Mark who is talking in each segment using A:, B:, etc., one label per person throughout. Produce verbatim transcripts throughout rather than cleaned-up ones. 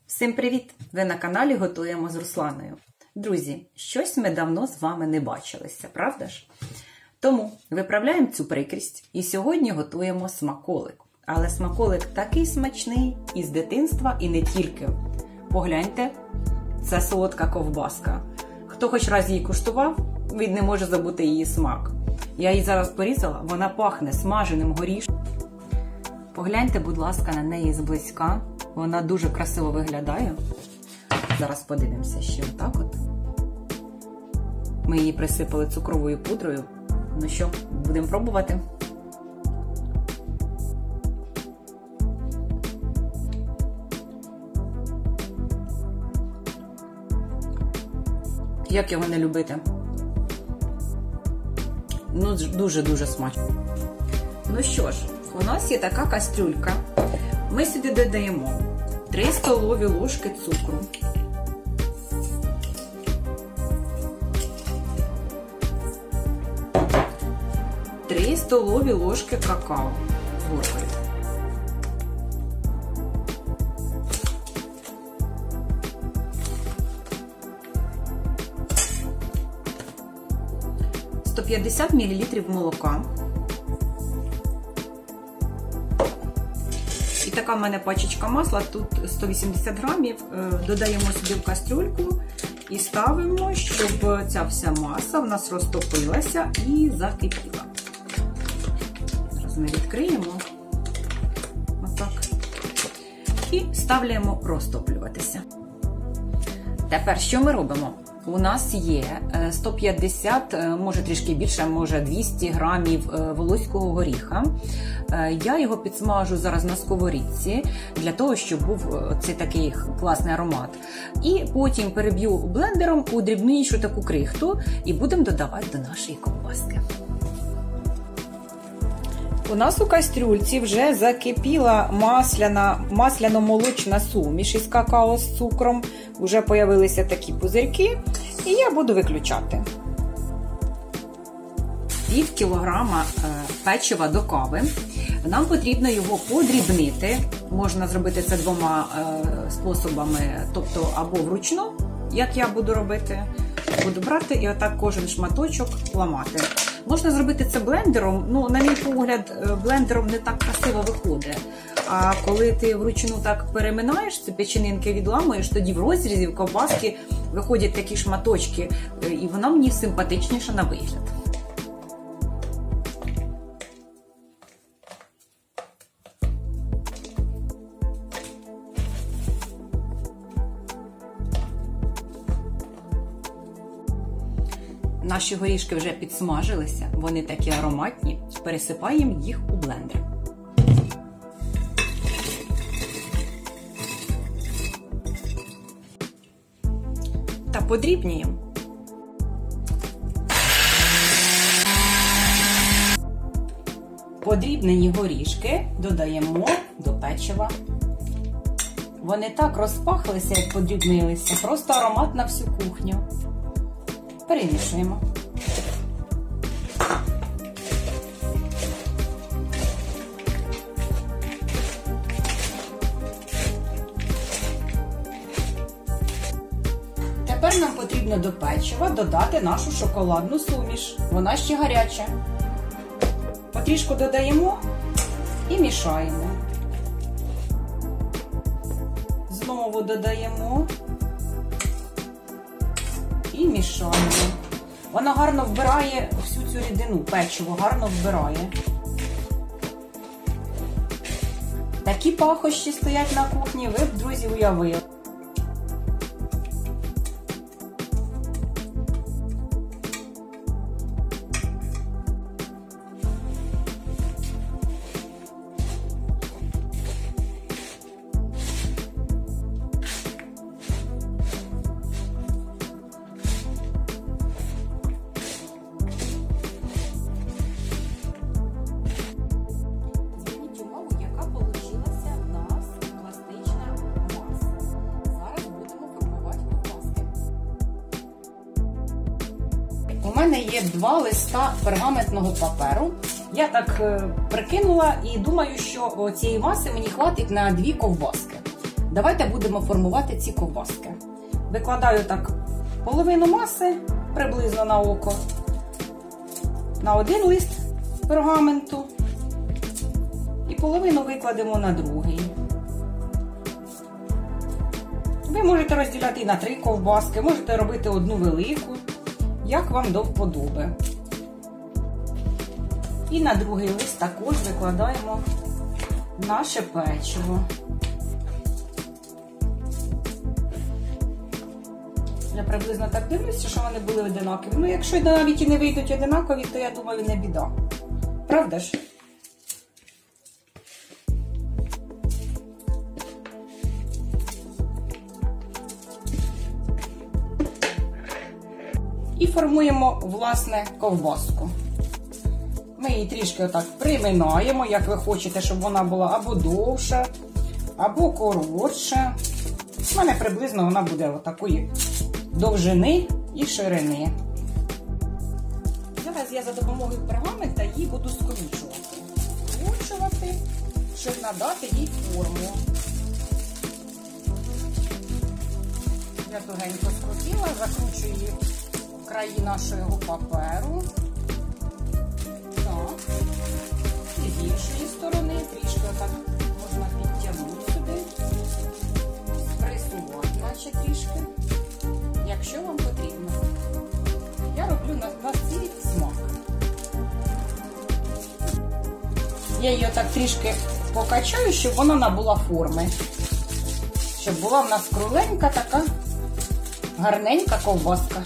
A: Всім привіт! Ви на каналі Готуємо з Русланою. Друзі, щось ми давно з вами не бачилися, правда ж? Тому виправляємо цю прикрість і сьогодні готуємо смаколик. Але смаколик такий смачний із дитинства і не тільки. Погляньте, це солодка ковбаска. Хто хоч раз її куштував, він не може забути її смак. Я її зараз порізала, вона пахне смаженим горішком. Погляньте, будь ласка, на неї зблизька. Вона дуже красиво виглядає. Зараз подивимося ще отак от. Ми її присипали цукровою пудрою. Ну що, будемо пробувати? Як його не любити? Ну, дуже-дуже смачно. Ну що ж, у нас є така кастрюлька. Ми сюди додаємо три столові ложки цукру, три столові ложки какао з горкою, сто п'ятдесят мілілітрів молока. І така в мене пачечка масла, тут сто вісімдесят грамів, додаємо сюди в кастрюльку і ставимо, щоб ця вся маса в нас розтопилася і закипіла. Зараз ми відкриємо, отак, і ставляємо розтоплюватися. Тепер що ми робимо? У нас є сто п'ятдесят, може трішки більше, може двісті грамів волоського горіха. Я його підсмажу зараз на сковорідці, для того, щоб був цей такий класний аромат. І потім переб'ю блендером у дрібнішу таку крихту і будемо додавати до нашої ковбаски. У нас у кастрюльці вже закипіла масляна, масляно-молочна суміш із какао з цукром. Вже з'явилися такі пузирки, і я буду виключати. Пів кілограма печива до кави. Нам потрібно його подрібнити. Можна зробити це двома способами, тобто або вручну, як я буду робити. Буду брати і отак кожен шматочок ламати. Можна зробити це блендером, ну, на мій погляд, блендером не так красиво виходить. А коли ти вручну так переминаєш, ці печенинки відламуєш, тоді в розрізі, в ковбаски виходять такі шматочки, і вона мені симпатичніша на вигляд. Наші горішки вже підсмажилися, вони такі ароматні, пересипаємо їх у блендер. Та подрібнюємо. Подрібнені горішки додаємо до печива. Вони так розпахлися, як подрібнилися, просто аромат на всю кухню. Перемішуємо. Тепер нам потрібно до печива додати нашу шоколадну суміш. Вона ще гаряча. Потрішку додаємо і мішаємо. Знову додаємо. І мішаємо. Вона гарно вбирає всю цю рідину, печиво гарно вбирає. Такі пахощі стоять на кухні, ви б, друзі, уявили. У мене є два листа пергаментного паперу. Я так прикинула і думаю, що цієї маси мені хватить на дві ковбаски. Давайте будемо формувати ці ковбаски. Викладаю так половину маси, приблизно на око, на один лист пергаменту і половину викладемо на другий. Ви можете розділяти і на три ковбаски, можете робити одну велику, як вам до вподоби. І на другий лист також викладаємо наше печиво. Я приблизно так дивлюся, що вони були одинакові. Ну, якщо навіть і не вийдуть одинакові, то я думаю, не біда. Правда ж? І формуємо, власне, ковбаску. Ми її трішки отак приминаємо, як ви хочете, щоб вона була або довша, або коротша. У мене приблизно вона буде отакої довжини і ширини. Зараз я за допомогою пергамента її буду скручувати. Скручувати, щоб надати їй форму. Я тугенько скрутила, закручую її в краї нашого паперу. Так. І з іншої сторони трішки отак можна підтягнути сюди. Присувати, наче трішки, якщо вам потрібно. Я роблю на, на свій смак. Я її отак трішки покачаю, щоб вона набула форми. Щоб була в нас кругленька така, гарненька ковбаска.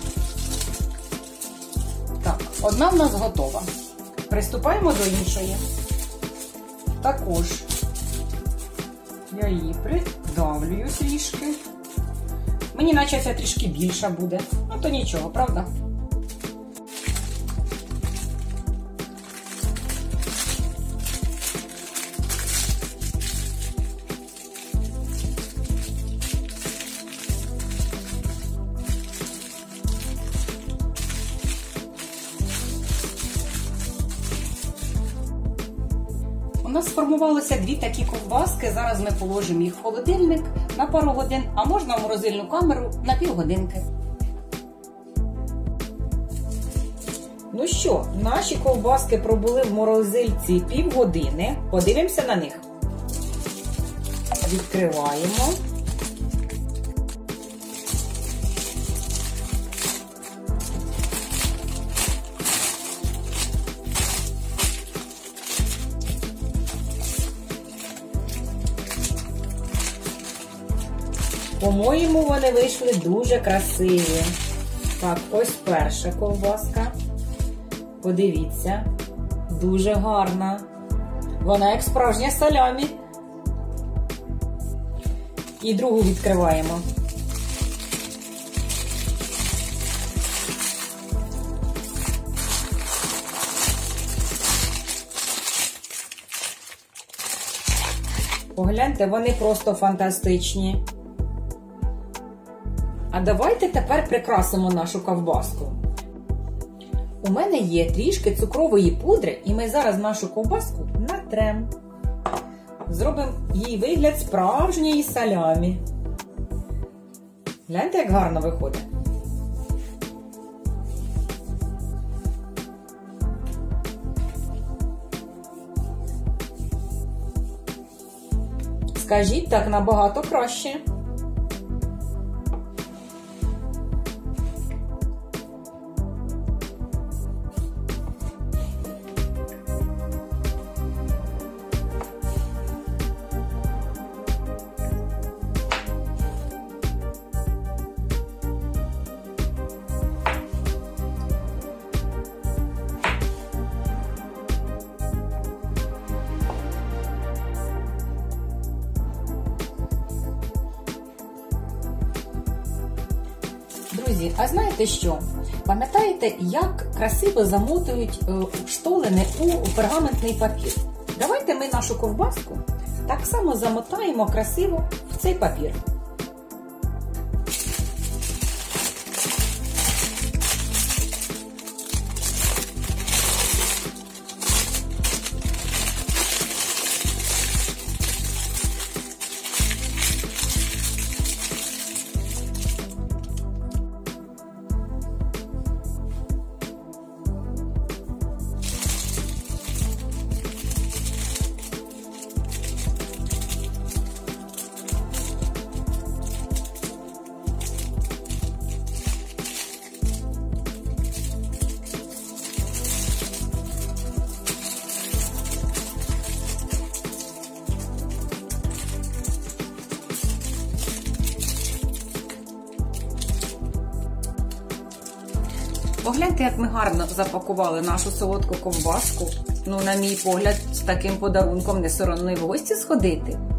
A: Так, одна в нас готова. Приступаємо до іншої. Також я її придавлюю трішки. Мені наче ця трішки більша буде. Ну то нічого, правда? У нас сформувалося дві такі ковбаски. Зараз ми положимо їх в холодильник на пару годин, а можна в морозильну камеру на півгодинки. Ну що, наші ковбаски пробули в морозильці півгодини. Подивимося на них. Відкриваємо. По-моєму, вони вийшли дуже красиві. Так, ось перша ковбаска. Подивіться. Дуже гарна. Вона як справжня салямі. І другу відкриваємо. Погляньте, вони просто фантастичні. А давайте тепер прикрасимо нашу ковбаску. У мене є трішки цукрової пудри, і ми зараз нашу ковбаску натрем. Зробимо їй вигляд справжньої салямі. Гляньте, як гарно виходить. Скажіть, так набагато краще. Друзі, а знаєте що? Пам'ятаєте, як красиво замотують штолени у пергаментний папір? Давайте ми нашу ковбаску так само замотаємо красиво в цей папір. Погляньте, як ми гарно запакували нашу солодку ковбаску. Ну, на мій погляд, з таким подарунком не соромно й в гості сходити.